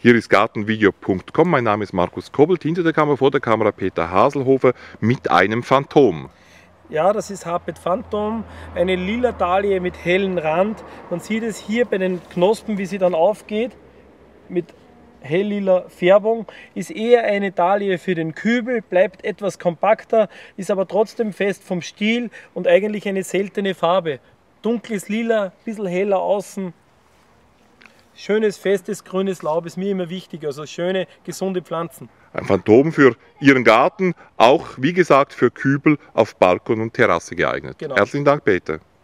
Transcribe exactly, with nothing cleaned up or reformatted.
Hier ist gartenvideo punkt com. Mein Name ist Markus Kobelt, hinter der Kamera, vor der Kamera Peter Haselhofer mit einem Phantom. Ja, das ist Harpet Phantom, eine lila Dahlie mit hellem Rand. Man sieht es hier bei den Knospen, wie sie dann aufgeht, mit helllila Färbung. Ist eher eine Dahlie für den Kübel, bleibt etwas kompakter, ist aber trotzdem fest vom Stiel und eigentlich eine seltene Farbe. Dunkles Lila, ein bisschen heller außen. Schönes, festes, grünes Laub ist mir immer wichtig, also schöne, gesunde Pflanzen. Ein Phantom für Ihren Garten, auch wie gesagt für Kübel auf Balkon und Terrasse geeignet. Genau. Herzlichen Dank, Peter.